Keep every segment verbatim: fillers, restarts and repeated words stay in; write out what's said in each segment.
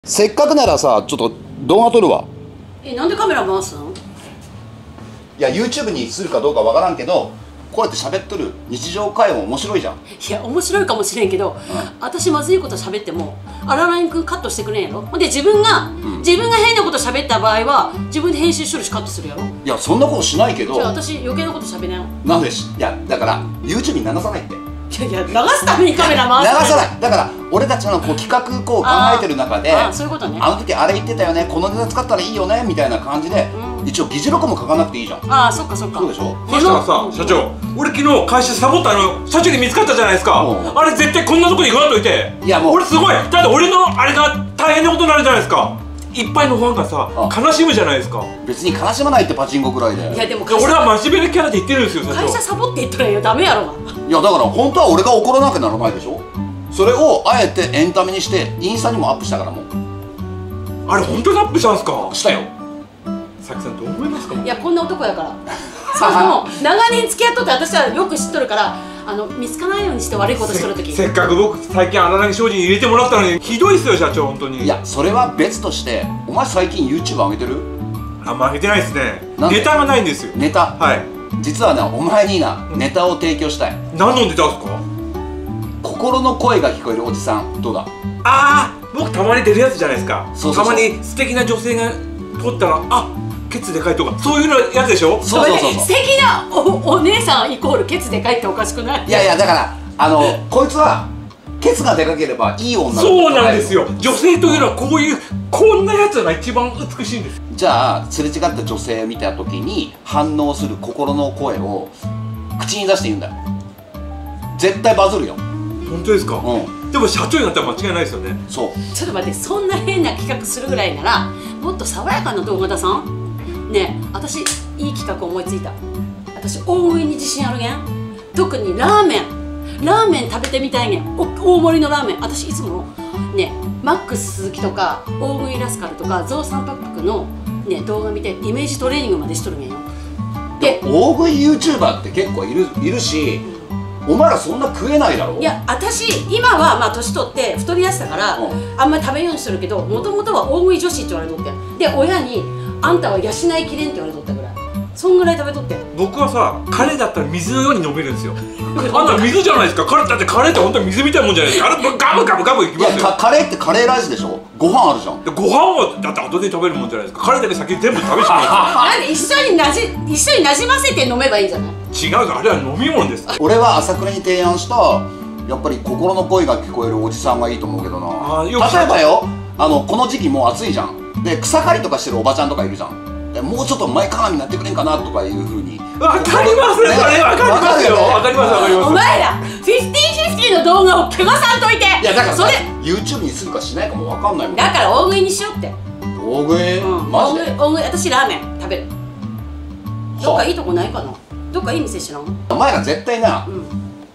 せっかくならさ、ちょっと動画撮るわ。 え、なんでカメラ回すの？ いや YouTube にするかどうかわからんけど、こうやって喋っとる日常会話も面白いじゃん。 いや面白いかもしれんけど、うん、私まずいこと喋ってもアラライン君カットしてくれんやろ。で自分が、うん、自分が変なこと喋った場合は自分で編集しとるしカットするやろ。 いやそんなことしないけど。 じゃあ私余計なこと喋れん。 なんでし、いやだから YouTube に流さないって。 いやいや流すためにカメラ回す。 流さない。だから俺たちのこう企画こう考えてる中で、 あそういうことね。 あの時あれ言ってたよね、このネタ使ったらいいよねみたいな感じで、うん、一応議事録も書かなくていいじゃん。 ああそっかそっか。 そうでしょ。 そしたらさ、社長、俺昨日会社サボったの社長に見つかったじゃないですか。あれ絶対こんなとこに言わんといて。いやもう俺すごい、だって俺のあれが大変なことになるじゃないですか。いっぱいのファンがさ悲しむじゃないですか。 別に悲しまないってパチンコくらいで。 いやでも俺は真面目なキャラで言ってるんですよ社長。 会社サボって言ったらよダメやろが。 いやだから本当は俺が怒らなきゃならないでしょ。それをあえてエンタメにしてインスタにもアップしたからもう。 あれ本当にアップしたんすか？ したよ。 さきさんどう思いますか？ いやこんな男やからその長年付き合っとって私はよく知っとるから、あの見つかないようにして悪いことしとるときせ, せっかく僕最近荒波精進に入れてもらったのにひどいっすよ社長本当に。 いやそれは別として、お前最近 YouTube 上げてる？ あんま上げてないですね。ネタがないんですよ。 ネタ？ はい。 実はねお前になネタを提供したい。 何のネタですか？ 心の声が聞こえるおじさんどうだ？ ああ僕たまに出るやつじゃないですか。 そうそうそう、 たまに素敵な女性が撮ったらあケツでかいとかそういうのやつでしょ。 そうそうそうそう。 素敵な お, お姉さんイコールケツでかいっておかしくない？ いやいやだからあのこいつはケツがでかければいい女だ。 そうなんですよ。女性というのはこういうこんなやつが一番美しいんです。 じゃあすれ違った女性を見た時に反応する心の声を口に出して言うんだよ。絶対バズるよ。 本当ですか？うん。でも社長になったら間違いないですよね。 そう。 ちょっと待って、そんな変な企画するぐらいならもっと爽やかな動画出さん？ねえ、私いい企画思いついた。私大食いに自信あるげん。特にラーメンラーメン食べてみたいねん。大盛りのラーメン。私いつもねマックス鈴木とか大食いラスカルとかゾウさんパクパクの、ね、動画見てイメージトレーニングまでしとるげんよ。 で大食い YouTuber って結構いるいるし、うん、お前らそんな食えないだろ。 いや私今はまあ年取って太りやすたから、うん、あんまり食べんようにしてるけど、もともとは大食い女子って言われとってで親にあんたは養いきれんって言われとったぐらい、そんぐらい食べとって。 僕はさカレーだったら水のように飲めるんですよあんた水じゃないですか。カレーだってカレーって本当に水みたいなもんじゃないですか。あれガブガブガブいきますよ。いやカレーってカレーライスでしょ。ご飯あるじゃん。 でご飯はだって後で食べるもんじゃないですか。カレーだけ先に全部食べちまうなんで一緒になじ一緒になじませて飲めばいいんじゃない？ 違うぞ、あれは飲み物です。 俺は朝倉に提案したやっぱり心の声が聞こえるおじさんがいいと思うけどな。例えばよ、あのこの時期もう暑いじゃん。で草刈りとかしてるおばちゃんとかいるじゃん。でもうちょっと前かがみになってくれんかなとかいうふうに。 わかりますね、それわかりますよ。わかりますわかります。 お前らフィフティーフィフティーの動画を怪我さんといて。 いやだからそれ YouTube にするかしないかもわかんないもん。 だから大食いにしようって。 大食い、うん、マジで大食い。私ラーメン食べる。どっかいいとこないかな。どっかいい店知らん？ お前ら絶対な、うん、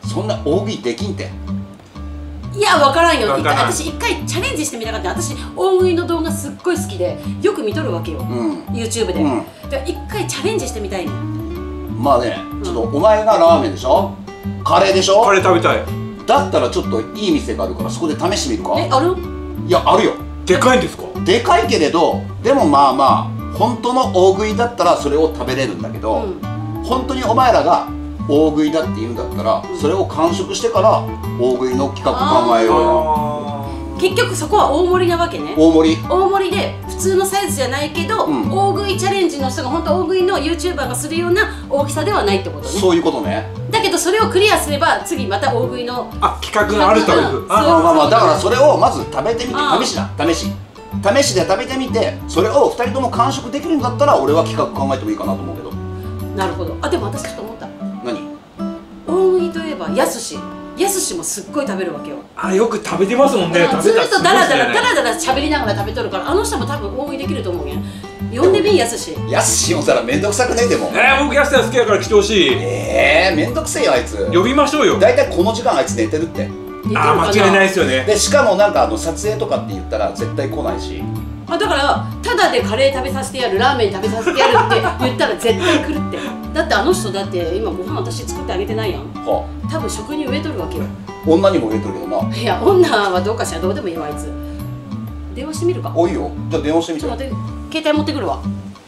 そんな大食いできんて。 いや分からんよ。私一回チャレンジしてみたかった。私大食いの動画すっごい好きでよく見とるわけよ、うん、YouTube で、うん、で一回チャレンジしてみたいね。 まあね、ちょっとお前がラーメンでしょ、カレーでしょ。 カレー食べたい。 だったらちょっといい店があるからそこで試してみるか。 え、ある？ いやあるよ。 でかいんですか？ でかいけれどでもまあまあ本当の大食いだったらそれを食べれるんだけど、うん、本当にお前らが大食いだって言うんだったら、うん、それを完食してから大食いの企画考えようよ。 結局そこは大盛りなわけね。 大盛り大盛りで普通のサイズじゃないけど、うん、大食いチャレンジの人が本当大食いの YouTuber がするような大きさではないってことね。 そういうことね。 だけどそれをクリアすれば次また大食いのあ企画があるという。 まあまあまあだからそれをまず食べてみて、試しだ試し試しで食べてみて、それをふたりとも完食できるんだったら俺は企画考えてもいいかなと思うけど。 なるほど。あでも私ちょっと思った。 何？ 大食いといえばやすし。やすしもすっごい食べるわけよ。 あ、よく食べてますもんね。 ずっとダラダラダラダラ喋りながら食べとるから、あの人も多分大食いできると思うやん。呼んでみんやすし。 やすし呼んだらめんどくさくねえでも。 えー、僕やすし好きやから来てほしい。 えー、めんどくせえよあいつ。 呼びましょうよ。 だいたいこの時間あいつ寝てるって。 ああ、間違いないですよね。 でしかもなんかあの撮影とかって言ったら絶対来ないし。 あだからただでカレー食べさせてやる、ラーメン食べさせてやるって言ったら絶対来るって。だってあの人だって今ご飯私作ってあげてないやん。はあ、多分食に植えとるわけよ。 女にも植えとるけどな。 いや女はどうかしらどうでもいいわあいつ。 電話してみるか。 おいいよ。じゃあ電話してみて。 ちょっと待って、携帯持ってくるわ。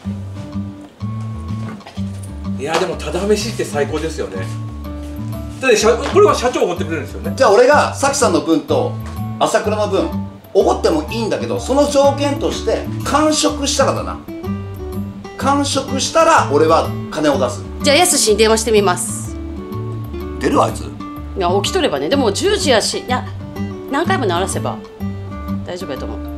いやでもただ飯って最高ですよね。だって社これは社長おごってくれるんですよね。 じゃあ俺がさきさんの分と朝倉の分おごってもいいんだけど、その条件として完食したらだな。完食したら俺は金を出す。 じゃあやすしに電話してみます。 出るあいつ。 いや起きとればね。でもじゅうじやし、いや何回も鳴らせば大丈夫やと思う。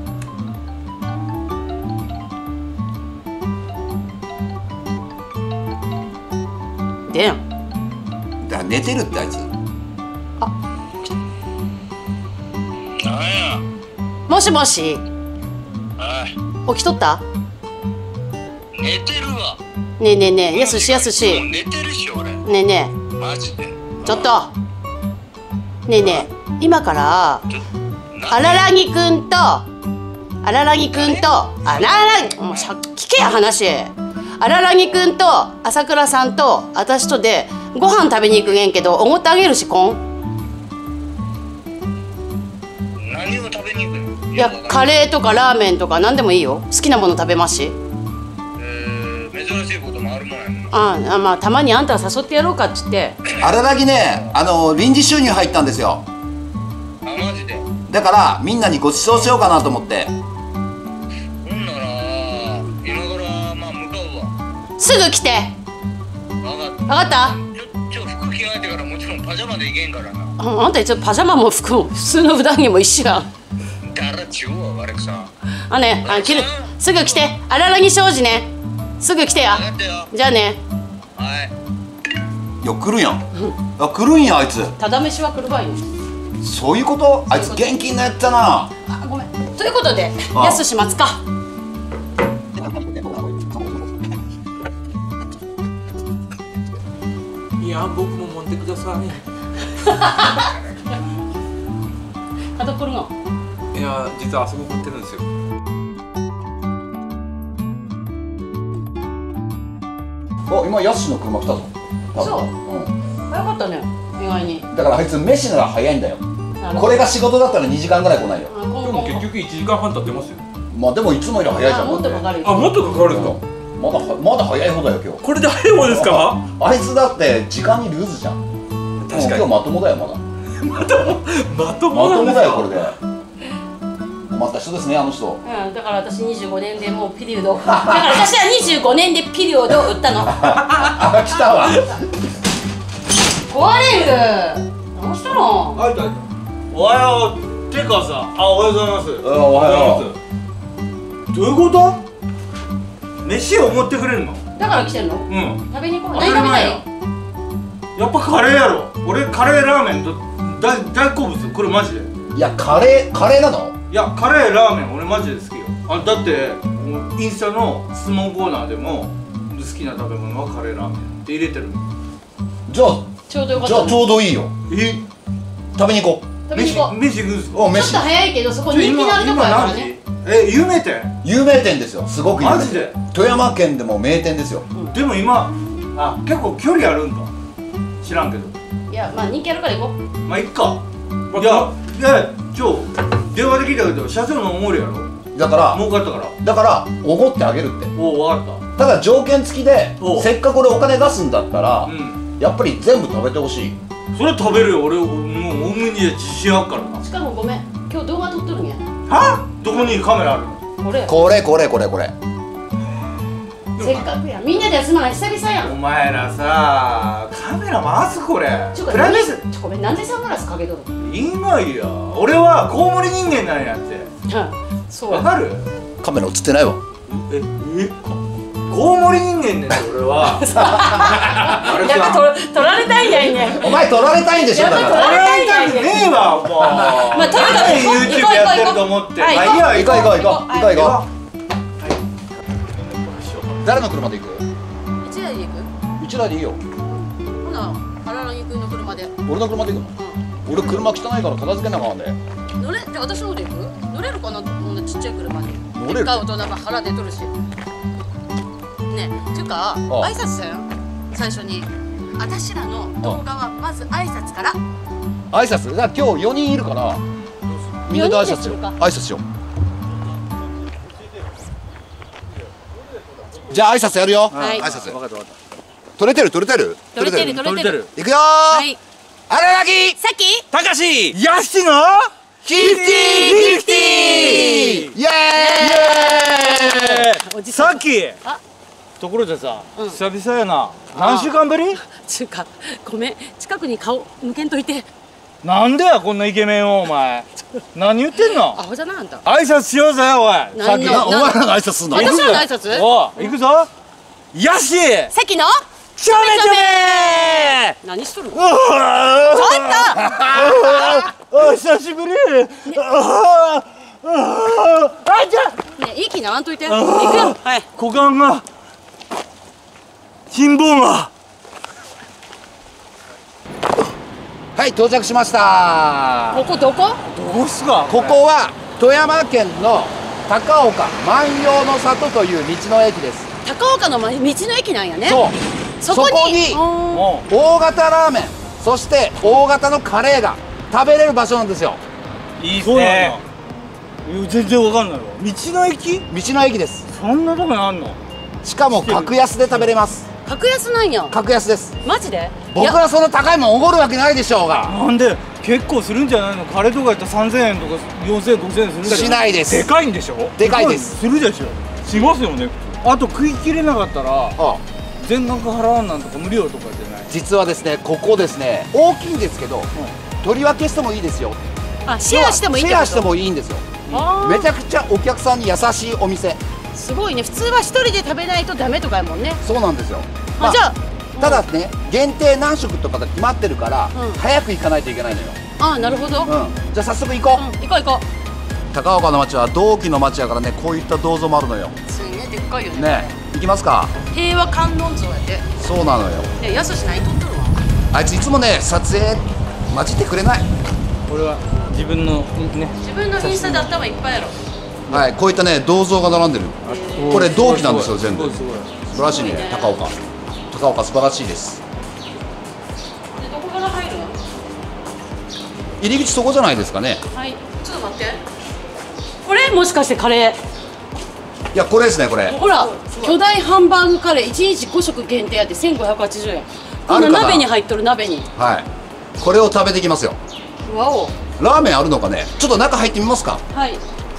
でん。 だから寝てるってあいつ。 あ、 なんや。 もしもし。 はい。 起きとった？ 寝てるわ。 ねえねえねえ、やすしやすし。 もう寝てるし俺。 ねえねえ。マジで。 ちょっと。ねえねえ、今から荒らぎくんと荒らぎくんとあららぎもうさ聞けや話。荒らぎくんと朝倉さんと私とでご飯食べに行くげんけどおごってあげるしこん。 何を食べに行くの？ いやカレーとかラーメンとか何でもいいよ。好きなもの食べますし。 えー、珍しいこともあるもんやん。 ああ、まあたまにあんたは誘ってやろうかっつって。 荒らぎね、あの臨時収入入ったんですよ。 あ、マジで。 だからみんなにご馳走しようかなと思って。 ほんなら今からまあ向かうわ。 すぐ来て。 分かった。 分かった？ ちょちょ服着替えてからもちろんパジャマで行けんからな。 あ, あんた一応パジャマも服も普通の普段着も一緒やん。 だらちゅうわワレクさん。 あね、あ切る。すぐ来て。荒らぎ庄司ね。すぐ来てや。 分かったよ。 じゃあね。 はい。 いや来るやん。あ来るんやあいつ。 ただ飯は来る場合ね。 そういうこと？あいつ現金なやつだな。 あごめん。ということでやすし待つか。 いや僕も持ってください。 角来るの？ いや実はあそこ買ってるんですよ。 お今ヤスシの車来たぞ。 そう。 うん。 早かったね。意外に。 だからあいつ飯なら早いんだよ。これが仕事だったらにじかんぐらい来ないよ。 でも結局いちじかんはん経ってますよ。 まあでもいつもより早いじゃん。 もっとかかるよ。 あもっとかかるんですか。 まだまだ早い方だよ今日。 これで早い方ですか？ あいつだって時間にルーズじゃん。確かに今日まともだよまだ。 まともまともまともだよこれで。 で。困った人ですねあの人。 うん、だから私にじゅうごねんでもうピリオド。だから私はにじゅうごねんでピリオドを売ったの。 あ来たわ。 壊れる。どうしたの？ はいはい。 おはよう。てかさ、あ、おはようございます。 おはよう。どういうこと？飯を持ってくれるの？ だから来てんの？ うん。 食べに行こう。 当たり前や。 何やっぱカレーやろ。俺カレーラーメンと大大好物。これマジで。 いやカレーカレーなの？ いやカレーラーメン俺マジで好きよ。あだってもうインスタの質問コーナーでも好きな食べ物はカレーラーメンって入れてるの。 じゃあちょうどよかった。 じゃあちょうどいいよ。 え？ 食べに行こ食べに行こう。 飯行くんですか？ う。おちょっと飯。 早いけどそこ人気のあるとこやからね。 え、有名店？ 有名店ですよ。すごく有名。 マジで？ 富山県でも名店ですよ。 でも今あ結構距離あるんか知らんけど。 いやまあ人気あるから行こう。 まあいっか。いやいやちょ電話で聞いたけど社長のおもりやろ。 だから儲かったから。 だからおごってあげるって。 おお分かった。 ただ条件付きでおうせっかく俺お金出すんだったら、 うんやっぱり全部食べてほしい。 それ食べるよ俺もう大麦に自信あっからな。 しかもごめん今日動画撮っとるんや。 は？どこにカメラあるの？ これこれこれこれこれ。 せっかくやみんなで集まるの久々やん。 お前らさカメラ回すこれ。 ちょプライベートちょごめんなんでサングラスかけとるの？ いいのよ。俺はコウモリ人間なんやって。 そうわかる？ カメラ映ってないわ。 ええコウモリ人間ねんて俺は。あれやっぱさ撮られたいんやいね。 お前撮られたいんでしょ。だからやっぱ撮られたいんやいねね。 えわもう。 まあとにかく何行こう YouTube やってると思って。 はいまあいいや行こう行こう行こう行こう行こはう。誰の車で行く？ 一台で行く？ 一台でいいよ。 ほな荒らぎくんの車で。 俺の車で行くの？俺車汚いから片付けなあかんで。 乗れじゃあ私の方で行く？乗れるかなこんなちっちゃい車に。 乗れる？ 大人が腹出とるし。ねえ、ていうか挨拶せん最初に。私らの動画はまず挨拶から。 挨拶？だから今日よにんいるからみんなで挨拶しよう。挨拶しよう。 じゃあ挨拶やるよ。 はい挨拶。 分かった分かっ取れてる取れてる取れてるた。 取れてる。 いくよはい。 ー。荒垣さっきたかしヤシのフィフティーフィフティーイエーイ。 おじさんさっきあところでさ、 うん久々やな。何週間ぶり？ つうかごめん近くに顔向けんといて。 なんでやこんなイケメンをお前。何言ってんの？ アホじゃなあんた。 挨拶しようぜおい。さっき何のお前らが挨拶すんの。 私らの挨拶？ おい行くぞ。ヤシさっきのちょめちょめ何しとるの？ うわちょっお久しぶり。ああじゃとねえいい気にならんといて。行くよ。はい。 股間が心房がはい到着しました。 ここどこ？ どうすかここは富山県の高岡万葉の里という道の駅です。 高岡の道の駅なんやね。 そうそこにそこにおー大型ラーメンそして大型のカレーが食べれる場所なんですよ。 いいっすね。全然わかんないわ。道の駅？ 道の駅です。 そんなとこにあんの？ しかも格安で食べれます。 格安なんや。 格安です。 マジで？ 僕はその高いもんおごるわけないでしょうが。 なんで結構するんじゃないの？カレーとかやったらさんぜんえんとかよんせんえんごせんえんするんだけど。 しないです。 でかいんでしょ？ でかいです。 するでしょ？しますよね。あと食い切れなかったらあ全額払わんなんとか無料とかじゃない？ 実はですねここですね大きいんですけど、取り分けしてもいいですよ。 あシェアしてもいいってこと？ シェアしてもいいんですよ。 あーめちゃくちゃお客さんに優しいお店。 すごいね。普通は一人で食べないとダメとかやもんね。 そうなんですよ。 あじゃあただね限定何食とかが決まってるから、 うん早く行かないといけないのよ。 あなるほど。うんうん、じゃあ早速行こう。 行こう行こ高岡の町は銅器の町やからねこういった銅像もあるのよ。 う。すごいねでっかいよね。 ね行きますか。 平和観音像やで。 そうなのよ。 ねやすし何撮っとるわ。 あいついつもね撮影混じってくれない。 俺は自分のね。 自分のインスタで頭いっぱいやろ。 はいこういったね銅像が並んでる。これ銅器なんですよ全部。 すごいすごい。 素晴らしいね高岡。高岡素晴らしいです。 でどこから入るの？ 入り口そこじゃないですかね。 はいちょっと待って。これもしかしてカレー？ いやこれですねこれ。 ほら巨大ハンバーグカレーいちにちご食限定やってせんごひゃくはちじゅうえん。こんなあるかな鍋に入っとる鍋に。 はいこれを食べていきますよ。 わお。 ラーメンあるのかね。ちょっと中入ってみますか。 はい。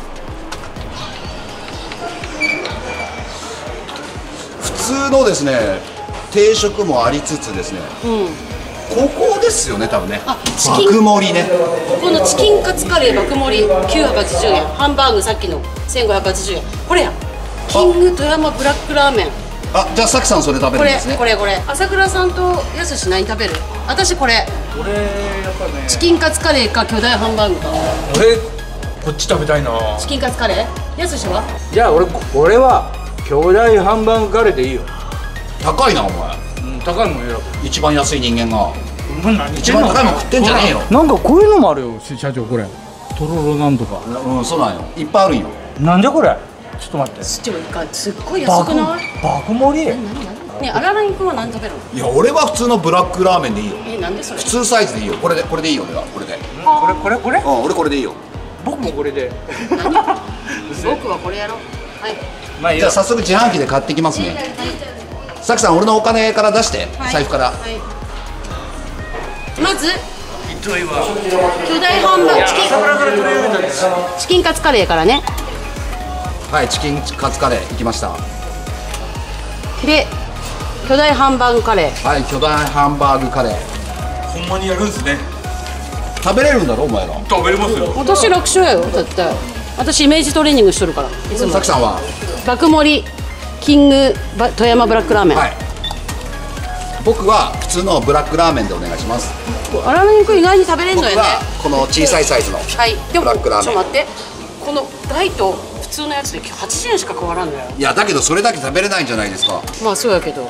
普通のですね定食もありつつですねうん。 ここですよね多分ね。 あチキン爆盛りね。 このチキンカツカレー爆盛りきゅうひゃくはちじゅうえん。ハンバーグさっきのせんごひゃくはちじゅうえん。これや。キング富山ブラックラーメン。 あじゃあさきさんそれ食べこれるんですね。 これこれ。朝倉さんとやすし何食べる？私これ。 俺やっぱね。 チキンカツカレーか巨大ハンバーグか。 俺こっち食べたいな。 チキンカツカレー？やすしは？ じゃあ俺俺は巨大ハンバーグカレーでいいよ。 高いなお前。 うん高いもんよ。 一番安い人間がお前何一番高いもん食ってんじゃねえよ。 なんかこういうのもあるよ社長これ。とろろなんとか。 うんそうなんよいっぱいあるんよ。 なんじゃこれ。ちょっと待って。 市長いかすっごい安くない？ 爆盛り。 何何？ねえアラライン君は何食べるの？ いや俺は普通のブラックラーメンでいいよ。 えなんでそれ？ 普通サイズでいいよ。これでこれでいいよ俺はこれで。 これこれこれ。 うん俺これでいいよ。 僕もこれで。 何？僕はこれやろう。はい。 まあいいよじゃあ。早速自販機で買ってきますね。さきさん俺のお金から出して、 はい財布から。 はい。まず巨大ハンバーグチキンチキンカツカレーからね。 はいチキンカツカレーいきました。 で巨大ハンバーグカレー。 はい巨大ハンバーグカレーほんまにやるんすね。 食べれるんだろお前ら。 食べれますよ。 私楽勝やよ絶対。私イメージトレーニングしとるからいつもさき。さんは爆盛りキングバ富山ブラックラーメン。 はい僕は普通のブラックラーメンでお願いします。 アラライン君意外に食べれんのよね。 僕はこの小さいサイズのはい。でもブラックラーメンちょっと待って。この大と普通のやつではちじゅうえんしか変わらんのよ。 いやだけどそれだけ食べれないんじゃないですか。 まあそうやけど。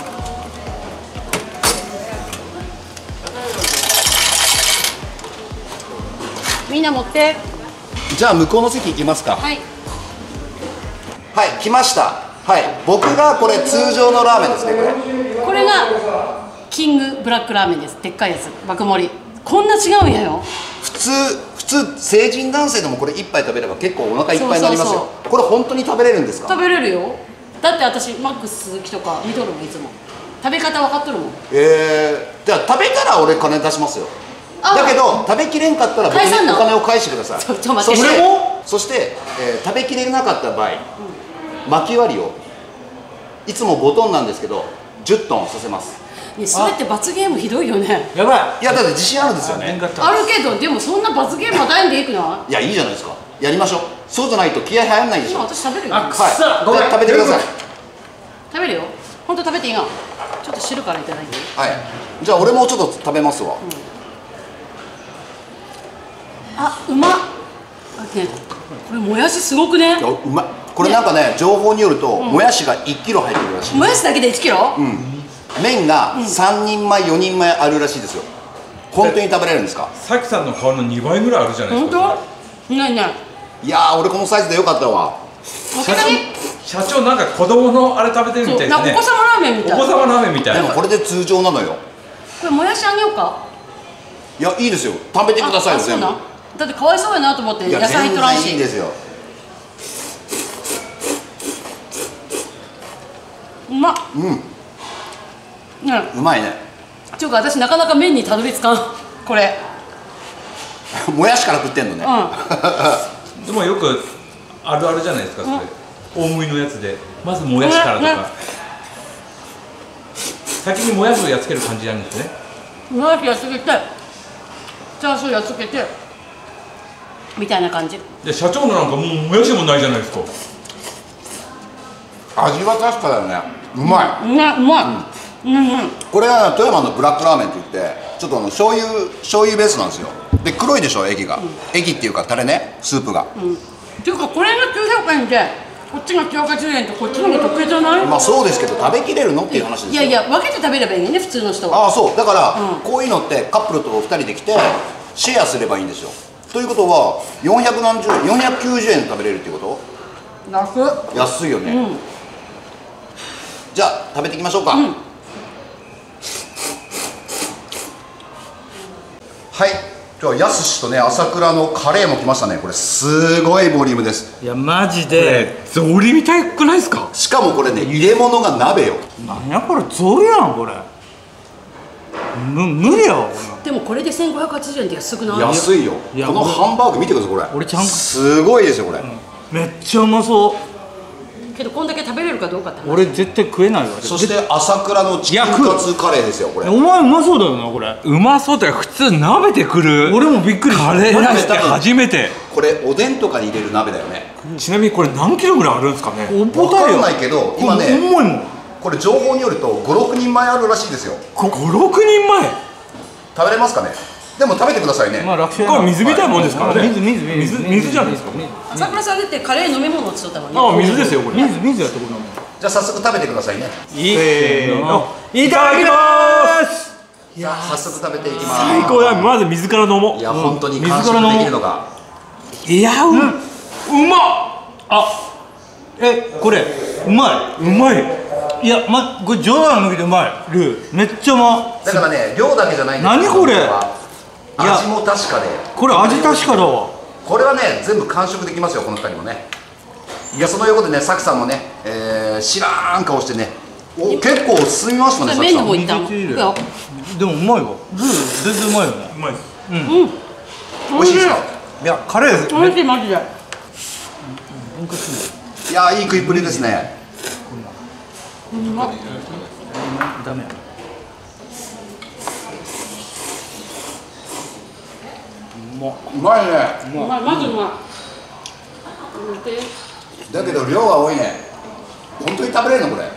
みんな持って。 じゃあ向こうの席行きますか。 はい。 はい来ました。はい僕がこれ通常のラーメンですねこれ。 これがキングブラックラーメンです。でっかいやつ爆盛り。こんな違うんやよ。 普通普通成人男性でもこれ一杯食べれば結構お腹いっぱいになりますよ。 そうそうこれ本当に食べれるんですか。 食べれるよ。 だって私マックス鈴木とか見とるもんいつも食べ方分かっとるもん。 えー、じゃあ食べたら俺金出しますよ。だけど食べきれんかったら僕にお金を返してください。 ちょっと待って。 そしてそして、えー、食べきれなかった場合、うん、巻き割りをいつもごトンなんですけどじゅっトンさせます。 いやそれって罰ゲームひどいよね。 やばい。 いやだって自信あるんですよね。 あるけどでもそんな罰ゲームは大んでいくの。いやいいじゃないですか。やりましょう。そうじゃないと気合入らないでしょ。 私食べるよ。 あくっさ、ごめん食べてください。 食べるよ。本当食べていいの。ちょっと汁からいただいて。 はい。じゃあ俺もちょっと食べますわ。 あ、うまっ。あ、ね、これもやしすごくね。 いやうまい。これなんかね情報によるともやしがいちキロ入ってるらしい。 もやしだけでいちキロ？ うん。麺がさんにんまえよにんまえあるらしいですよ。本当に食べれるんですか？ さきさんの顔のにばいぐらいあるじゃないですか。 本当？ねえねえ。いやー俺このサイズでよかったわ。 社長、社長なんか子供のあれ食べてるみたいですね。 お子様ラーメンみたい。 お子様ラーメンみたい。 でもこれで通常なのよ。 これもやしあげようか？ いやいいですよ。食べてくださいよ全部。 だってかわいそうやなと思って野菜とらんし。 いいですよ。 うまっ。 うん。 ね、 うまいね。 ちゅうか私なかなか麺にたどり着かんこれ。 もやしから食ってんのね。 うん、でもよくあるあるじゃないですかそれ。大食いのやつでまずもやしからとか。先にもやしをやっつける感じなんですね。 もやしやっつけて、チャーシューやっつけてみたいな感じ。 で社長のなんかもうもやしもないじゃないですか。 味は確かだよね。うまい。 ね、うまい。うんうん。 これは富山のブラックラーメンって言ってちょっとあの醤油醤油ベースなんですよ。で黒いでしょ液が、うん、液っていうかタレねスープが。うん。っていうかこれがきゅうひゃくえんでこっちがきゅうひゃくはちじゅうえんとこっちの方が得じゃない？ まあそうですけど食べきれるのっていう話ですよ。 いやいや分けて食べればいいね普通の人は。 ああそうだから、うん、こういうのってカップルとふたりで来てシェアすればいいんですよ。ということはよんひゃくなんじゅうえんよんひゃくきゅうじゅうえん食べれるっていうこと？ 安っ。 安いよね。うん、じゃあ食べていきましょうか。うん、はい。今日はやすしとね朝倉のカレーも来ましたね。これすごいボリュームです。 いやマジでゾリみたくないですか？ しかもこれね入れ物が鍋よ。 なんやこれゾリやんこれ。む無理よ。 でもこれでせんごひゃくはちじゅうえんって安くない？ 安いよ。このハンバーグ見てくださいこれ。 俺ちゃんすごいですよこれ、うん、 めっちゃうまそう。 けどこんだけ食べれるかどうかって話。 俺絶対食えないわ。 そして朝倉のチキンカツカレーですよこれ。 お前うまそうだよなこれ。うまそうだよ。普通鍋てくる。俺もびっくりした。カレーなんて初めて。 これおでんとかに入れる鍋だよね。 ちなみにこれ何キロぐらいあるんですかね。 分かんないけど今ねこれ情報によるとごろくにんまえあるらしいですよ。 ごろくにんまえ食べれますかね。でも食べてくださいね。 まあ楽勝これ水みたいなもんですからね。水水水水じゃないですか。 朝倉さんだってカレー飲み物をつとったもんね。 ああ水ですよこれ。 水水やってことなの。 じゃあ早速食べてくださいね。 せーのいただきます。 いや早速食べていきます。 最高だ。まず水から飲もう。 いや本当に完食できるのが。 いやううまっ。 あえこれうまい。 うまい。 いやまこれ冗談抜きでうまい。ルーめっちゃうま。 だからね量だけじゃないんですよ。何これ。 味も確かで。 これ味確かだわ。 これはね全部完食できますよこのふたりもね。いやその横でねさきさんもね、えー、知らん顔してねお結構進みましたね。 麺の方いったの。 でもうまいわ。ルー全然うまいよね。 うまいです。 うん。 美味しいですか。 いやカレーです。 美味しいマジで。 いやいい食いっぷりですね。 うまっ。 ダメ。 うまいね。 うまいまずうまい。 だけど量が多いね。本当に食べれるのこれ。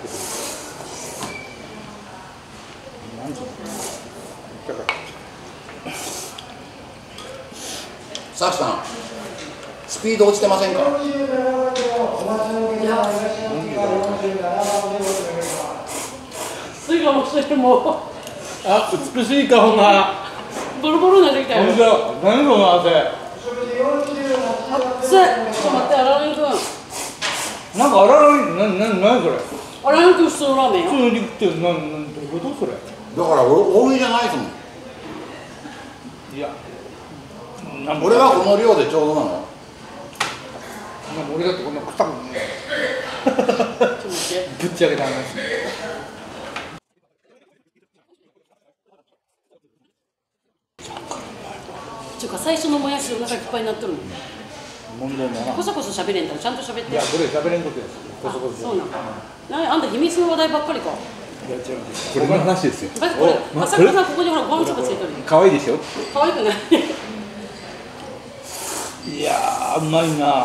さきさんスピード落ちてませんか。 水が落ちてるもう。 あ美しい顔が。 ボロボロになってきたよ。 何その汗。 熱い。ちょっと待って荒波くん。 なんか荒波なな何それ。 荒波くん普通のラーメンよ。 普通の陸ってななんどういうことそれ。 だから俺大食いじゃないですもん。 いや。 俺はこの量でちょうどなの。 俺だってこんな臭くない。 してぶっちゃけた話ちゅうか最初のもやしお腹いっぱいになっとるの問題ないな。 こそこそ喋れんからちゃんと喋って。 いやこれ喋れんことです。こそこそ。 そうなんかなあんた秘密の話題ばっかりか。 いや違うんです。これの話ですよ。 だってこれ朝倉さんここにほらご飯粒ついとる。 可愛いでしょ。 可愛くない。 いやーうまいな。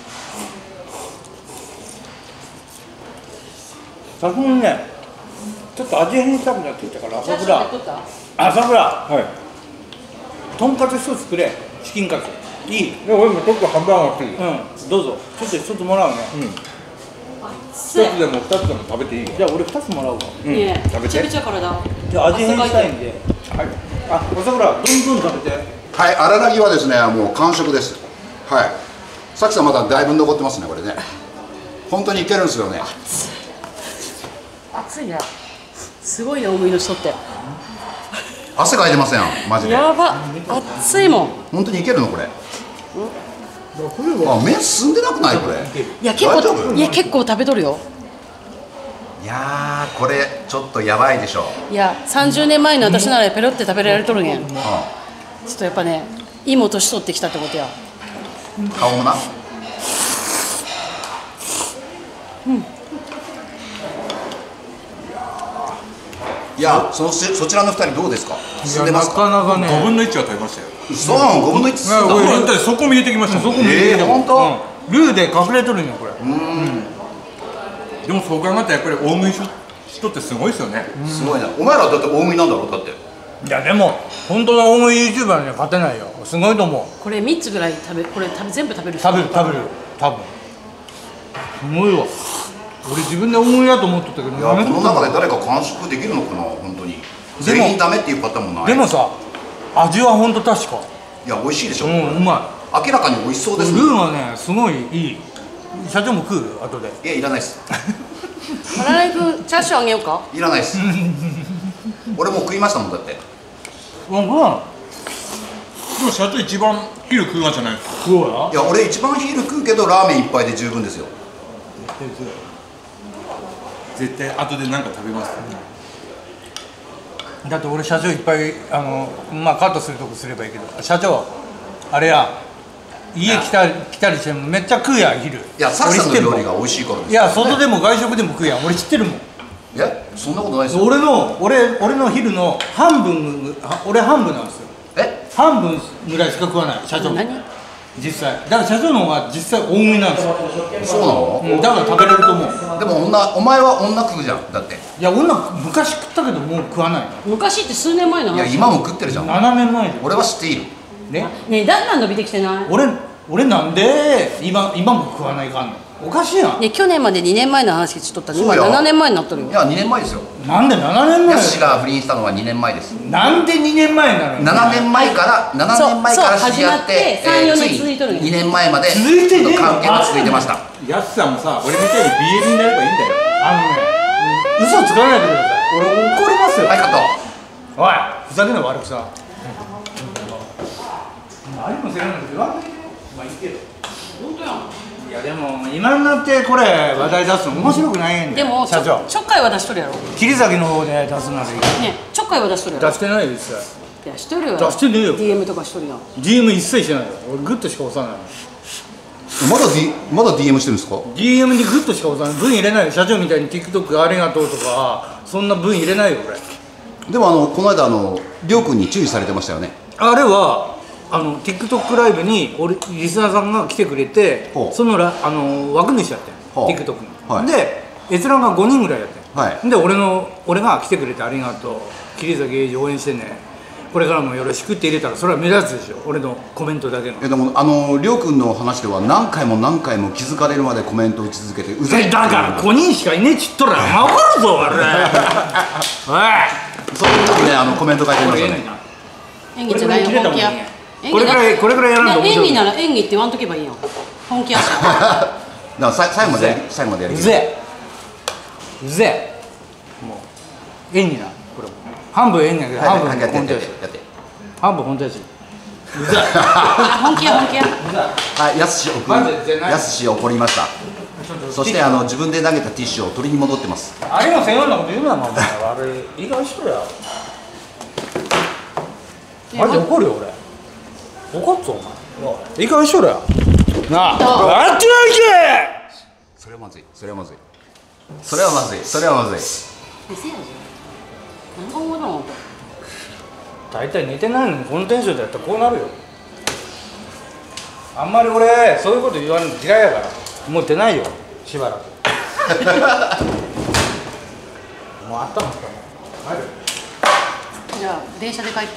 さすがにねちょっと味変したくなってきたから朝倉。朝倉。はい。とんかつ一つくれ。チキンカツ。いい。で俺もちょっとハンバーガー好き。うん。どうぞ。ちょっと一つもらうね。うん。一つでも二つでも食べていい。じゃあ俺二つもらうわ。 うん。ねえ。食べて。めちゃめちゃ体。 じゃあ味変したいんで。はい。あ、朝倉どんどん食べて。 はい、荒らぎはですね、もう完食です。はい。さきさんまだだいぶ残ってますね、これね。本当にいけるんですよね。 熱いね。すごいね、大食いの人って。 汗かいてません、マジで。 やば、熱いもん。 本当にいけるのこれ。あ、麺進んでなくないこれ。 いや結構いや結構食べとるよ。 いやーこれちょっとやばいでしょ。 いやさんじゅうねんまえの私ならペロって食べられとるんやん。ちょっとやっぱね、いいも年取ってきたってことや。 顔もな。うん。いや、そそちらの二人どうですか。進んでますか。 なかなかね。ごぶんのいちは食べましたよ。 そう、五分の一。 そこ見えてきました。そこ見ええ、本当。 ルーで隠れとるんよこれ。うん。 でもそう考えたらやっぱり大食い人ってすごいですよね。 すごいな。お前らだって大食いなんだろうだって。 いやでも本当の大食いユーチューバーには勝てないよ。すごいと思う。 これ三つぐらい食べ、これ食べ全部食べる。 食べる食べる多分。すごいわ。俺自分で大食いだと思ってたけど。いやこの中で誰か完食できるのかな本当に。全員ダメっていうパターンもない。 でもさ、味は本当確か。 いや美味しいでしょ。 うん、うまい。明らかに美味しそうです。 ルーはねすごいいい。社長も食う後で。 いやいらないです。 バラ肉チャーシューあげようか。 いらないです。俺もう食いましたもんだって。 うん。でも社長一番昼食うがじゃないですか。 食うわ。 いや俺一番昼食うけどラーメン一杯で十分ですよ。 絶対後で何か食べます。 だって俺社長いっぱいあのまあカットするとこすればいいけど、社長あれや家来たり来たりしてもめっちゃ食うやん昼。 いやサキさんの料理が美味しいからです。 いや外でも外食でも食うやん。俺知ってるもん。 いやそんなことないですよ。 俺の俺俺の昼の半分俺半分なんですよ。 え半分ぐらいしか食わない社長。 何？ 実際だから社長の方が実際大食いなんですよ。 そうなの？ うん、だから食べれると思う。 でも女お前は女食うじゃんだって。 いや女昔食ったけどもう食わない。 昔って数年前の話。 いや今も食ってるじゃん。 ななねんまえで。 俺は知っている。 ね。 ねえだんだん伸びてきてない？ 俺俺なんで今今も食わないかんの？おかしいやん。 ね去年までにねんまえの話しとったの。今ななねんまえになっとるよ。 いやにねんまえですよ。 なんでななねんまえ？ ヤシが不倫したのはにねんまえです。 なんでにねんまえなの？ ななねんまえからななねんまえから知り合って、 さん、よねん続いとるんや。 にねんまえまで続いてねえの？ 関係が続いてました。 ヤスさんもさ、俺みたいに ビーエル になればいいんだよ。 あのね、嘘つかないでください。俺怒りますよ。 はいカット。 おい、ふざけんな悪くさ。何もせらないけど言わないで。まあいいけど。 本当やん。 いやでも今になってこれ話題出すの面白くないんだよ。 でも社長ちょっかいは出しとるやろ。 切り裂きの方で出すならいい。 ねちょっかいは出しとるやろ。 出してないよ一切。 いやしとるよ。 出してねえよ。 ディーエム とかしとるやん。 ディーエム 一切してないよ。俺グッとしか押さない。 まだ D まだ ディーエム してるんですか？ ディーエム にグッとしか押さない。文入れないよ。社長みたいに TikTok ありがとうとかそんな文入れないよ俺。 でもあのこの間あのりょうくんに注意されてましたよね。 あれはあの TikTok ライブに俺リスナーさんが来てくれて、そのらあの枠主やってん、TikTok の、はい、で閲覧がごにんぐらいやってん、はい、で俺の俺が来てくれてありがとう、桐崎英二応援してね、これからもよろしくって入れたらそれは目立つでしょ、俺のコメントだけの。 えでもあのりょうくんの話では何回も何回も気づかれるまでコメントを打ち続けてうざい。 だからごにんしかいねえっちっとら分かるぞ俺。おいそういう時ねあのコメント書いてましたね。 演技じゃないよ本気や。 これくらいこれくらいやらんと面白い。 演技なら演技って言わんとけばいいやん。本気やし。だからさ最後まで最後までやりきる。 うぜえうぜえもう演技なこれ半分演技やけど半分本当やし半分本当やしうざい。 本気や本気や。 はいやすし怒りやすし怒りました。 そしてあの自分で投げたティッシュを取りに戻ってます。 あれもせんようなこと言うな、お前。あれ意外しとや。マジで怒るよ俺。怒っぞお前。意外しとるや。なあ。あっちら行け。 それはまずい。それはまずい。それはまずい。それはまずい。 店やじゃん。何が思うの？ 大体寝てないのにこのテンションでやったらこうなるよ。あんまり俺そういうこと言われるの嫌いやからもう出ないよしばらく。もうあったまったもん。帰る。 じゃあ電車で帰って。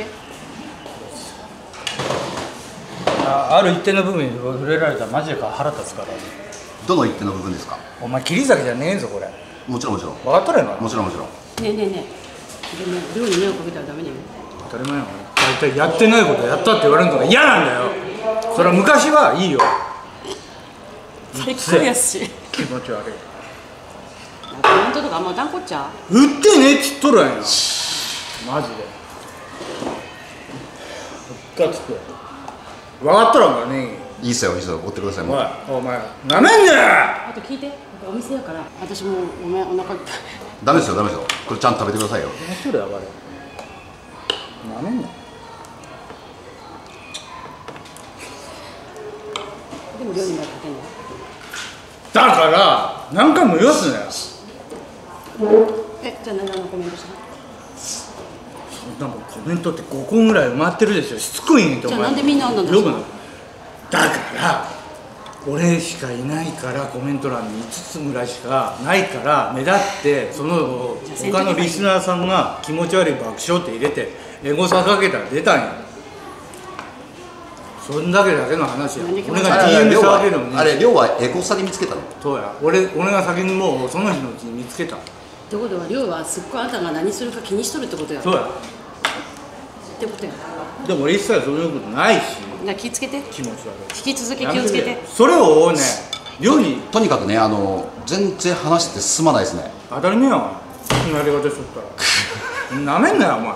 あ, ある一定の部分に触れられたらマジで腹立つから。 どの一定の部分ですか？ お前切り裂きじゃねえぞこれ。 もちろんもちろん。 分かっとるやろ。 もちろんもちろん。 ねえねえねえ。でね寮に迷惑かけたらダメだよ。 当たり前やん。大体やってないことやったって言われるのが嫌なんだよ。それは昔はいいよ。 最高やし。 気持ち悪い。 コメントとかあんま歌んこっちゃ。 売ってねえっつっとるやんよ。マジで。ガッツく。分かったらお前ね。 いいっすよいいっすよ追ってください。 おいお前なめんなよ。 あと聞いて。お店やから私もごめんお腹いっぱい。 ダメですよダメですよ。これちゃんと食べてくださいよ。 何しとるやばれ。なめんな。 でも寮に迷惑かけんの。 だから何回も言わすなよ。 えじゃあ何のコメントしたの？ そんなもんコメントってごこぐらい埋まってるでしょ。しつこいんと。 じゃあなんでみんなあんなんだよくない。だから俺しかいないからコメント欄にいつつぐらいしかないから目立ってその他のリスナーさんが気持ち悪い爆笑って入れてエゴサかけたら出たんや。そんだけだけの話や。俺が ディーエム 騒げるのに。 あれ寮はエゴサで見つけたの？ そうや。俺俺が先にもうその日のうちに見つけた。 ってことは寮はすっごいあんたが何するか気にしとるってことや。 そうや。 ってことや。 でも俺一切そういうことないし。 な気つけて。 気持ち悪い。 引き続き気をつけて。 それをね寮にとにかくねあの全然話してて進まないですね。 当たり前やわ。そんなやり方しとったら。なめんなよお前。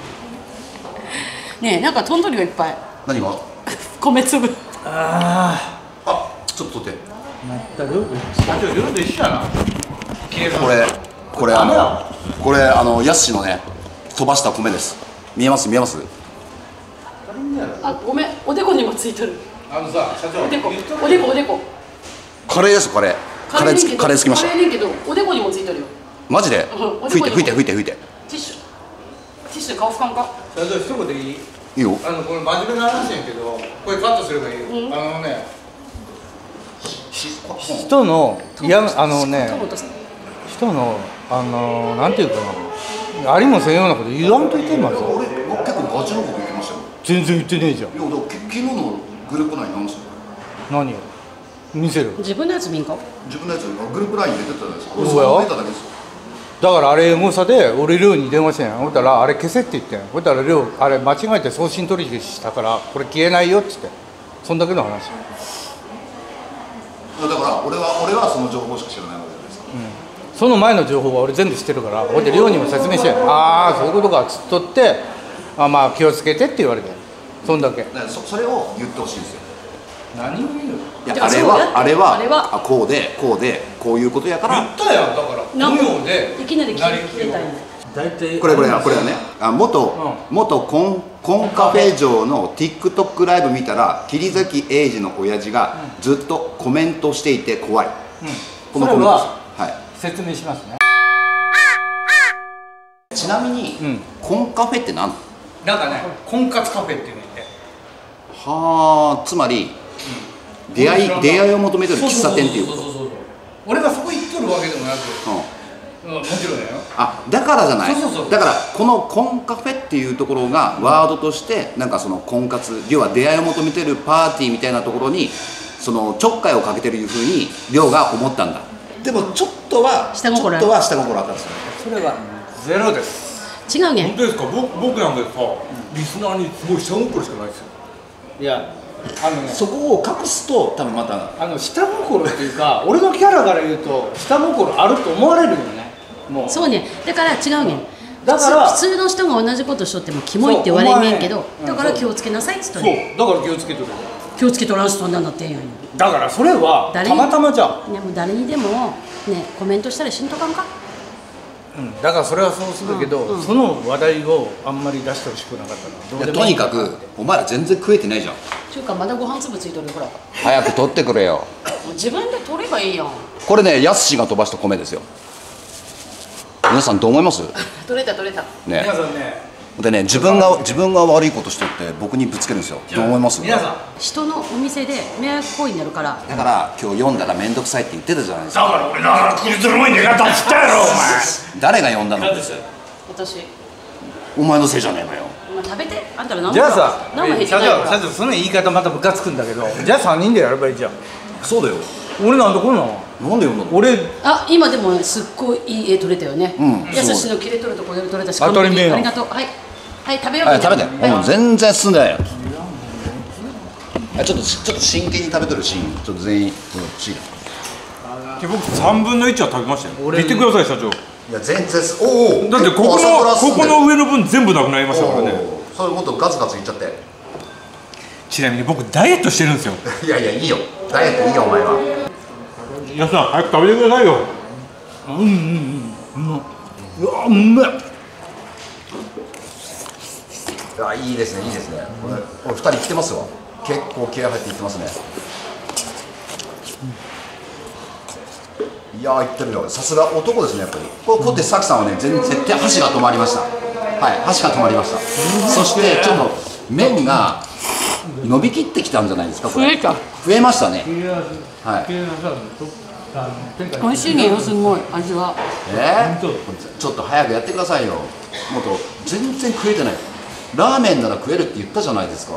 ねえなんか飛んどるよいっぱい。 何が？ 米粒。 ああちょっと取って。 あ。寮と一緒やな。 これこれあのこれあのヤッシーのね飛ばした米です。見えます見えます？ あごめんおでこにもついとる。 あのさ社長。 おでこおでこおでこ。 カレーですカレー。カレーつきカレーつきました。 カレーねんけどおでこにもついとるよ。 マジで？拭いて拭いて拭いて拭いて。 ティッシュティッシュ顔拭かんか。 社長一言いい？ いいよ。 あのこれ真面目な話やけどこれカットすればいいよ。うん、あのね人のいやあのね人のあのなんていうかなありもせんようなこと言わんといてまず。 俺結構ガチのこと言ってましたよ。 全然言ってねえじゃん。 いやだから昨日のグループラインなんですよ。 何よ見せる。 自分のやつ見んか。 自分のやつグループライン入れてたじゃないですか。 そうや。 出ただけですよ。 だからあれエゴサで俺寮に電話してんやん。ほったらあれ消せって言ってん。ほったら寮あれ間違えて送信取引したからこれ消えないよっつってそんだけの話。 だから俺は俺はその情報しか知らないわけじゃないですか。 うん、その前の情報は俺全部知ってるからほいで寮にも説明してああそういうことかっつっとってあまあ気をつけてって言われてそんだけ。 だから そ, それを言ってほしいんですよ。 何を言うの？ いやあれはあれはあれはあこうでこうでこういうことやから言ったやん。だからなんか無用でいきなり消えたんや。 大体これこれこれはねあ元、うん、元コンコンカフェ城の TikTok ライブ見たら桐崎英二の親父がずっとコメントしていて怖い、うん、このコメントです。はい、説明しますね。 ちなみに、うん、コンカフェって何？ なんかね婚活カフェっていうのではあつまり、うん、出会い出会いを求めてる喫茶店っていうこと。 俺がそこ行っとるわけでもなく、うん、もちろんだよ。 あだからじゃない。 そうそうそうだからこのコンカフェっていうところがワードとしてなんかその婚活要は出会いを求めてるパーティーみたいなところにそのちょっかいをかけてるいうふうに亮が思ったんだ。でもちょっとは下心ちょっとは下心あったんですよ。 それはゼロです。 違うねん。 本当ですか？僕僕なんでさ、リスナーにすごい下心しかないですよ。 いやあのねそこを隠すと多分またあの下心っていうか俺のキャラから言うと下心あると思われるよね。もうそうねだから違うねん。 だから普通の人が同じことしとってもキモいって言われんねんけど、だから気をつけなさいっつっとる。そうだから気をつけとる。 気をつけとらんしそんなんなってんやん。 だからそれはたまたまじゃん。 いやもう誰にでもねコメントしたらしんとかんか。 うん、だからそれはそうするけど、うんうん、その話題をあんまり出してほしくなかったな。 いやとにかくお前ら全然食えてないじゃん。 ちゅうかまだご飯粒ついとるよほら。 早く取ってくれよ。 自分で取ればいいやん。 これねやすしが飛ばした米ですよ。皆さんどう思います？ 取れた取れた。ね。 皆さんね。 でね自分が自分が悪いことしてって僕にぶつけるんですよ。どう思います？ 皆さん人のお店で迷惑行為になるから。 だから今日読んだら面倒くさいって言ってたじゃないですか。 だから俺だからクリズル前に寝方っつったやろお前。 誰が読んだの？ 私。 お前のせいじゃねえのよ。 食べてあんたら何もじゃあさ何も減って社ないから。 長その言い方またムカつくんだけどじゃあさんにんでやればいいじゃん。 そうだよ。 俺なんでこんなのなんで読んだの？ 俺あ今でもすっごいいい絵撮れたよね。やすしの切れ取るところで撮れたし。当たり前よ。ありがとう。はいはい食べよう。 はい食べて。もう全然進んでないよ。ちょっとちょっと真剣に食べとるシーンちょっと全員欲しいな。 僕三分の一は食べましたよ。見てください社長。 いや全然おお。 だってここのここの上の分全部なくなりましたからね。 それもっとガツガツいっちゃって。 ちなみに僕ダイエットしてるんですよ。 いやいやいいよ。ダイエットいいよお前は。 皆さん早く食べてくださいよ。 うんうんうんうまっ。うわうまい。 あいいですねいいですね。これお二人来てますわ。結構気合入っていってますね。いやーいってるよ。さすが男ですねやっぱり。ここってさきさんはね全然絶対箸が止まりました。はい箸が止まりました。そしてちょっと麺が伸びきってきたんじゃないですかこれ。 増えた。 増えましたね。はい。 美味しいねよすごい味は。 えー、ちょっと早くやってくださいよ。もっと全然食えてない。ラーメンなら食えるって言ったじゃないですか。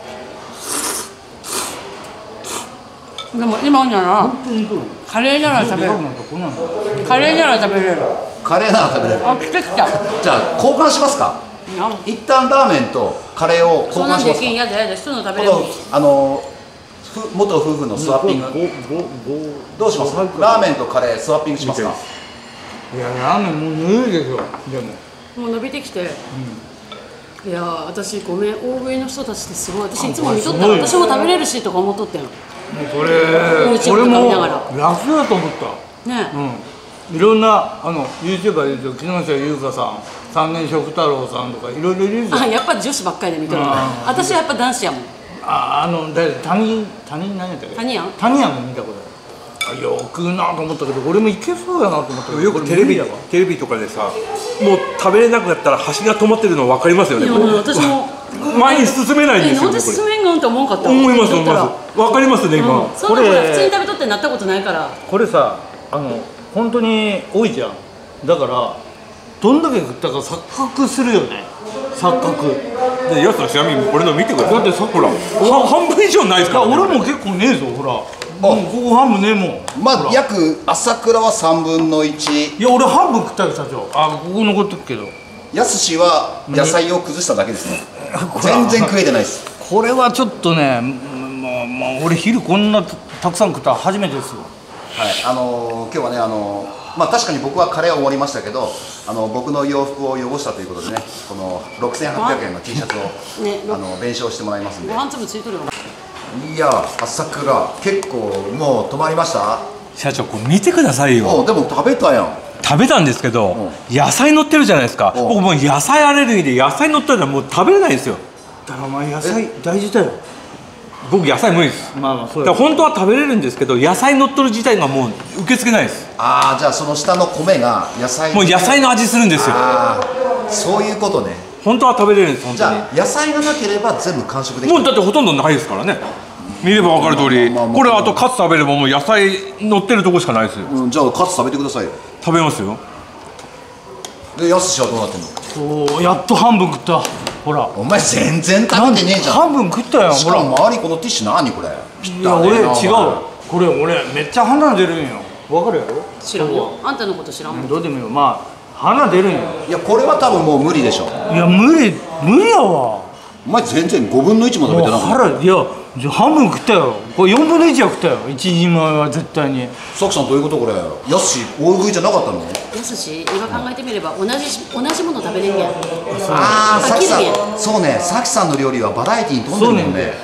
でも今ならカレーなら食べる。カレーなら食べれる。 カレーなら食べれる。 あ来てきた。 じゃあ交換しますか。一旦ラーメンとカレーを交換しますか。そんなんできんやでやで人の食べれる。あの元夫婦のスワッピングどうしますか。ラーメンとカレースワッピングしますか。 いやラーメンもうぬるいでしょ。でももう伸びてきて、うん、いや私ごめん大食いの人たちってすごい。私いつも見とったら私も食べれるしとか思っとったよ。 これ俺も楽だと思ったね。うん、いろんなあの ユーチューバーでいうと木下優香さん三年食太郎さんとかいろいろいるじゃん。 あやっぱ女子ばっかりで見とる。私はやっぱ男子やもん。 ああのだ谷谷何やったっけ。谷やん谷やんも見たことある。よく食うなと思ったけど俺もいけそうやなと思ったけどよくテレビテレビとかでさもう食べれなくなったら箸が止まってるの分かりますよね。 私も前に進めないんですよ。 なんで進めんがんって思わんかった。 思います思います分かりますね今。 そんな普通に食べとってなったことないから。 これさあの本当に多いじゃん。だからどんだけ食ったか錯覚するよね。錯覚でやつのちなみに俺の見てください。だってさほら半分以上ないですから。 俺も結構ねえぞほら。もうここ半分ねえもん。 まあ約朝倉は三分の一。 いや俺半分食ったよ社長。あここ残ってるけど。 やすしは野菜を崩しただけですね。全然食えてないです。 これはちょっとねまあまあ俺昼こんなたくさん食ったの初めてですよ。 はいあのー、今日はねあのーまあ確かに僕はカレーは終わりましたけど、あの僕の洋服を汚したということでね、このろくせんはっぴゃくえんの T シャツを、ね、あの弁償してもらいますんで。 ご飯粒ついとるよ。 いや朝倉結構もう止まりました。 社長これ見てくださいよ。 でも食べたやん。 食べたんですけど、うん、野菜乗ってるじゃないですか。僕もう野菜アレルギーで野菜乗ったらもう食べれないんですよ。 だからお前野菜大事だよ。 僕野菜無理です。まあまあそうだ。本当は食べれるんですけど野菜乗っとる自体がもう受け付けないです。 ああじゃあその下の米が野菜もう野菜の味するんですよ。 ああそういうことね。 本当は食べれるんです本当に。 じゃあ野菜がなければ全部完食できる。 もうだってほとんどないですからね。見れば分かる通りこれあとカツ食べればもう野菜乗ってるとこしかないですよ。 うん、じゃあカツ食べてくださいよ。 食べますよ。 でやすしはどうなってんの。 おおやっと半分食った。ほらお前全然食べてねえじゃん。 半分食ったよ。 しかも周りこのティッシュ何これ。 いや俺違う。これ俺めっちゃ鼻出るんよ。わかるやろ。 知らんよ。あんたのこと知らんもん。 どうでもいいよ。まあ鼻出るんよ。 いやこれは多分もう無理でしょ。 いや無理無理やわ。 お前全然ごぶんのいちも食べてなかった。 腹いやじゃ半分食ったよ。これよんぶんのいちは食ったよ。いちにんまえは絶対に。 さきさんどういうことこれ。やすし大食いじゃなかったの。やすし今考えてみれば同じ同じもの食べれんげん。 ああさきさんそうねさきさんの料理はバラエティーに富んでるもんね。 だか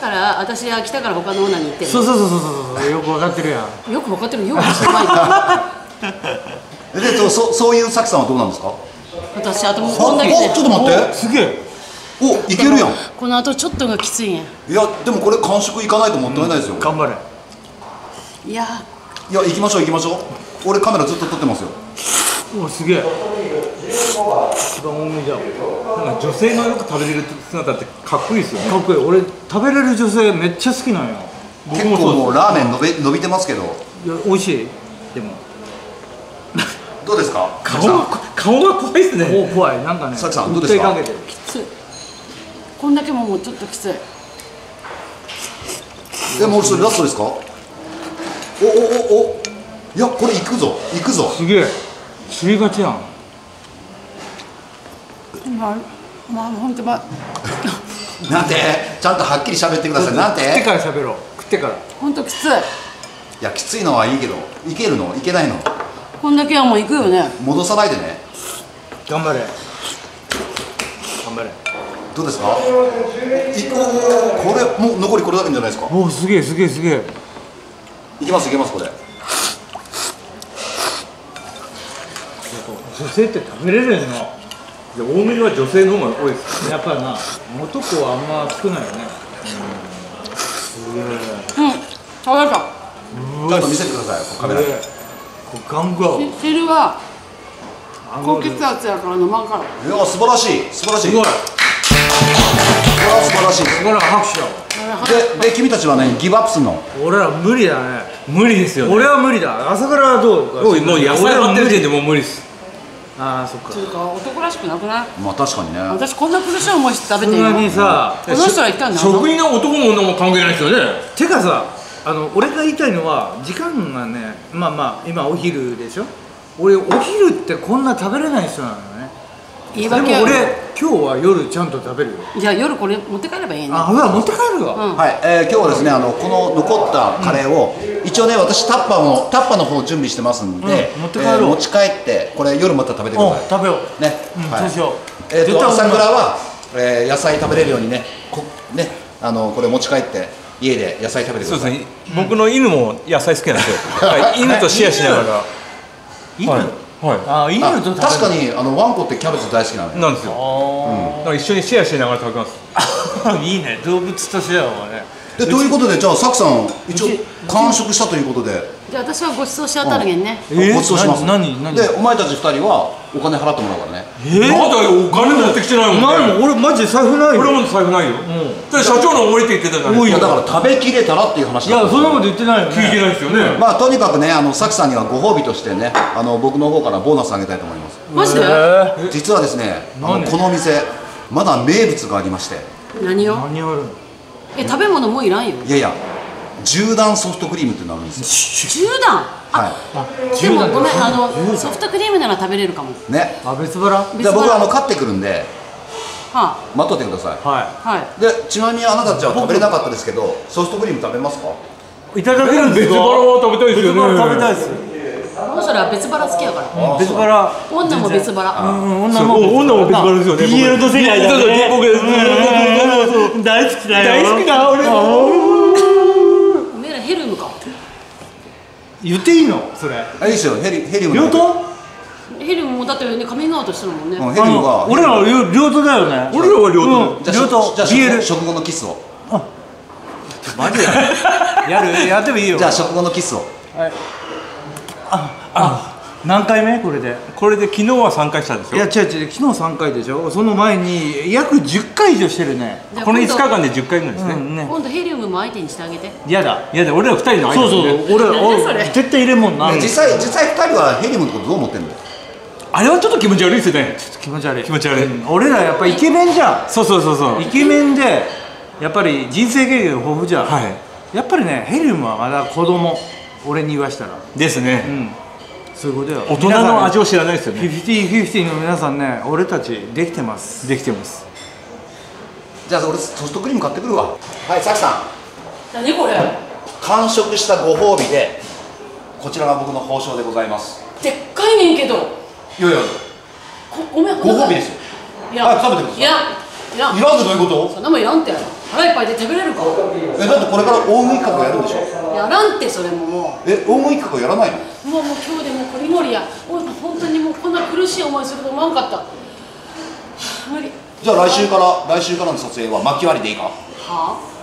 から私は来たから他の女に言ってる。 そうそうそうそうそう、よく分かってるやん。 よく分かってるよ。すごいな。 でそそういうさきさんはどうなんですか？ 私あともうこんだけで。 ちょっと待って。 すげえ。 お、いけるやん。 この後ちょっとがきついんや。 いやでもこれ完食いかないともったいないですよ。 頑張れ。 いやいや行きましょう行きましょう。俺カメラずっと撮ってますよ。 お、すげえ。一番多めじゃん。 なんか女性のよく食べれる姿ってかっこいいですよね。 かっこいい。俺食べれる女性めっちゃ好きなんよ。 結構もうラーメン伸び伸びてますけど。 いや美味しい。でもどうですか？ 顔が顔が怖いですね。 お、怖い。なんかね。 さきさんどうですか？ 訴えかけてる。 きつい。こんだけももうちょっときつい。 でも俺それラストですか？おおおお、いやこれいくぞいくぞ。 すげえ。知りがちやん。 まあまあ本当まあ。 なんてちゃんとはっきり喋ってください。なんて。 食ってから喋ろう。食ってから。 本当きつい。 いやきついのはいいけどいけるのいけないの。 こんだけはもう行くよね。 戻さないでね。 頑張れ。頑張れ。 どうですか？いここれもう残りこれだけじゃないですか？ お、すげえすげえすげえ。 いきますいきますこれ。 女性って食べれるの。 多めには女性の方が多いです。 やっぱな、男はあんま少ないよね。すげえ。 うん。爽やか。 ちゃんと見せてくださいカメラで。 ガンガン。 汁は高血圧やから飲まんから。 いや素晴らしい素晴らしい。 すごい。 これは素晴らしい。 これは拍手だわ。 でで君たちはねギブアップするの？ 俺ら無理だね。 無理ですよね。 俺は無理だ。朝倉はどう？ もう野菜張ってる時点でもう無理です。 ああ、そっか。 ちょっと男らしくなくない？ まあ確かにね。 私こんな苦しい思いして食べていいの？ そんなにさ、 この人は言ったんだ。 食にの男も女も関係ないですよね。 てかさ、あの俺が言いたいのは時間がね、まあまあ今お昼でしょ。俺お昼ってこんな食べれない人なのよね。 言い訳や。 でも俺今日は夜ちゃんと食べるよ。 じゃあ夜これ持って帰ればいいね。 あ、ほら持って帰るわ。 はい、えー、今日はですねあのこの残ったカレーを、うん、一応ね私タッパーのタッパーの方を準備してますんで、 うん、持って帰ろう、 えー、持ち帰ってこれ夜また食べてください。 食べようね、 うん、 はい、 そうしよう。 えーと朝倉は、えー、野菜食べれるようにねこねあのこれ持ち帰って家で野菜食べてください。 そうですね、僕の犬も野菜好きなんですよ。はい、犬とシェアしながら。 犬、 はいはい、 あ、犬と食べる。 確かにあのワンコってキャベツ大好きなのよ。 なんですよ。だから一緒にシェアしながら食べます。 いいね、動物とシェアはね。 でということでじゃあさきさん一応完食したということで。 じゃあ私はご馳走しちゃったらげんね。 ご馳走します。 何何？ でお前たちふたりはお金払ってもらうからね。 えー、まだお金持ってきてないもんね。 俺マジで財布ないよ。 俺も財布ないよ。だ社長のおごりって言ってたじゃないですか。 だから食べきれたらっていう話だ。 いやそんなこと言ってないよね。 聞いてないですよね。 まあとにかくねあのさきさんにはご褒美としてねあの僕の方からボーナスあげたいと思います。 マジで？ 実はですねあのこのお店まだ名物がありまして。 何を？ 何ある？ え食べ物もういらんよ。 いやいやじゅう段ソフトクリームっていうのがあるんですよ。じゅう段？ はい。 でもごめんあのソフトクリームなら食べれるかも。 ね。 あ、別腹？ じゃあ僕あの買ってくるんで。 はあ。待っとってください。 はい。 はい。 でちなみにあなたたちは食べれなかったですけどソフトクリーム食べますか？ いただけるんですか？ 別腹は食べたいですよね。 別腹食べたいです。 もうそれは別腹好きやから。 別腹。 女も別腹。 女も女も別腹ですよね。 ビールと世界だね。僕大好きだよ。大好きだ俺。 おめえらヘルムか。 言っていいのそれ？ あいいですよヘリヘリウム。 両党？ ヘルムもだってねカミングアウトしてるもんね。 ヘリウムは俺らは両党だよね。 俺らは両党。 じゃあビール食後のキスを。 マジで？やるやってもいいよ。 じゃあ食後のキスを。 はい。ああ何回目これで？ これで昨日はさんかいしたんですよ。 いや違う違う昨日さんかいでしょ。その前に約じゅっかい以上してるね。 このいつかかんでじゅっかいなんですね。 今度ヘリウムも相手にしてあげて。 やだやだ俺らふたりの相手。そうそう俺絶対入れんもんな。 実際実際ふたりはヘリウムのことどう思ってんの？ あれはちょっと気持ち悪いですよね。 ちょっと気持ち悪い。 気持ち悪い。 俺らやっぱイケメンじゃん。 そうそうそうそう。 イケメンでやっぱり人生経験豊富じゃん。 はい。 やっぱりねヘリウムはまだ子供。俺に言わしたら。 ですね。 うん。そういうことよ。 大人の味を知らないですよね。 フィフティーフィフティーの皆さんね、俺たちできてます。 できてます。 じゃあ俺ソフトクリーム買ってくるわ。はいさきさん。何これ？ 完食したご褒美でこちらが僕の報酬でございます。 でっかいねんけど。 いやいや。 ごめん。 ご褒美ですよ。 いや。 はい食べてください。 いや。いらん。 いらんってどういうこと？ そんなもんいらんって。 腹いっぱいで食べれるか。 え、だってこれから大食い企画やるんでしょ。 やらんって、それももう。え、大食い企画やらないの。 もうもう今日でもうこりごりや。おい、本当にもうこんな苦しい思いすると思わんかった。無理。 じゃあ来週から来週からの撮影は巻き割りでいいか。はあ